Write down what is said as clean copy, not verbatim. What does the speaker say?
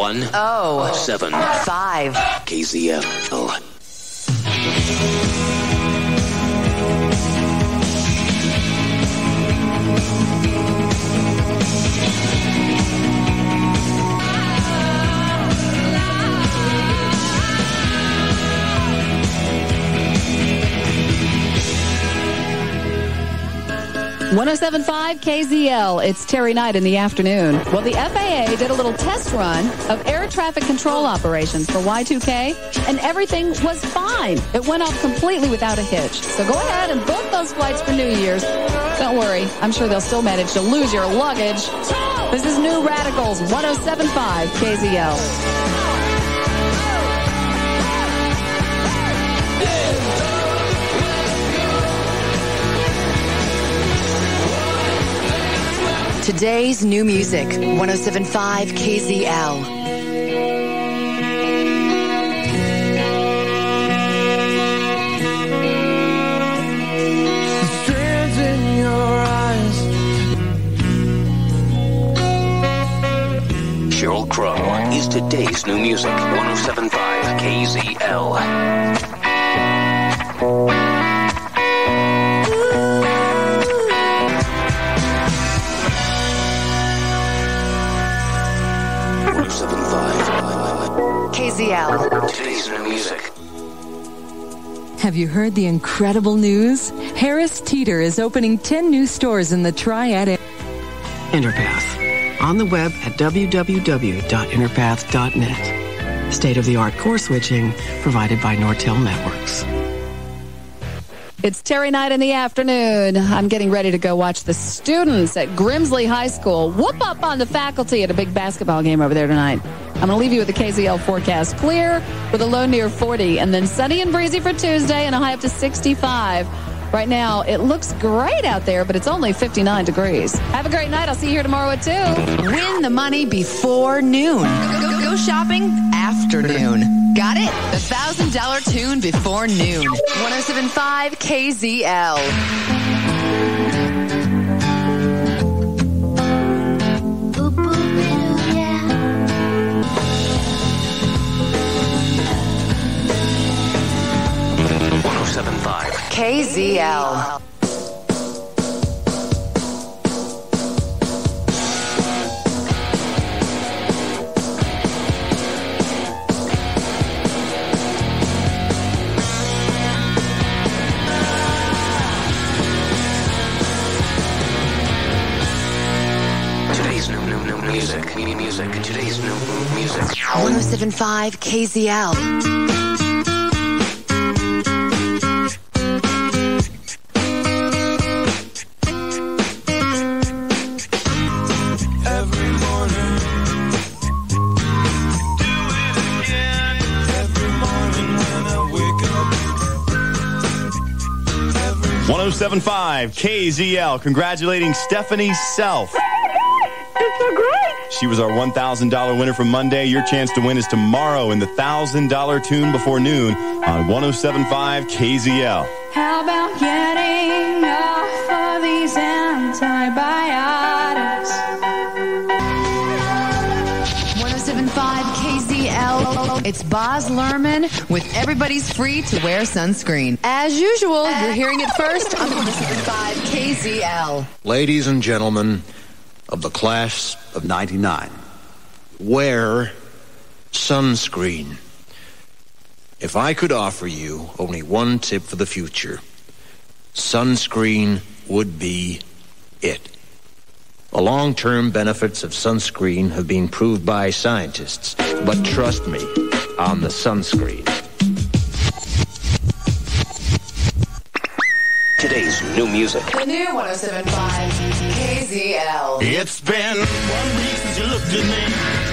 107.5 KZL. .107.5 KZL. It's Terrie night in the afternoon. Well, the FAA did a little test run of air traffic control operations for Y2K, and everything was fine. It went off completely without a hitch. So go ahead and book those flights for New Year's. Don't worry, I'm sure they'll still manage to lose your luggage. This is New Radicals, 107.5 KZL. Today's new music, 107.5 KZL. Strands in your eyes. Sheryl Crow is today's new music, 107.5 KZL. 107.5 KZL. Today's new music. Have you heard the incredible news? Harris Teeter is opening 10 new stores in the Triad area. Interpath. On the web at www.interpath.net. State-of-the-art core switching provided by Nortel Networks. It's Terrie night in the afternoon. I'm getting ready to go watch the students at Grimsley High School whoop up on the faculty at a big basketball game over there tonight. I'm going to leave you with the KZL forecast. Clear with a low near 40, and then sunny and breezy for Tuesday and a high up to 65. Right now, it looks great out there, but it's only 59 degrees. Have a great night. I'll see you here tomorrow at 2. Win the money before noon. Go shopping afternoon. Got it? The $1,000 tune before noon. 107.5 KZL. Boop, boop, yeah. KZL. Music. Today's new music. 107.5 KZL. Every morning, do it again. Every morning when I wake up. 107.5 KZL. Congratulating Stephanie Self. It's so great. She was our $1,000 winner from Monday. Your chance to win is tomorrow in the $1,000 tune before noon on 107.5 KZL. How about getting off of these antibiotics? 107.5 KZL. It's Boz Lerman with Everybody's Free to Wear Sunscreen. As usual, you're hearing it first on 107.5 KZL. Ladies and gentlemen of the class of 99, wear sunscreen. If I could offer you only one tip for the future, sunscreen would be it. The long-term benefits of sunscreen have been proved by scientists, but trust me on the sunscreen. Today's new music. The new 107.5 KZL. It's been 1 week since you looked at me.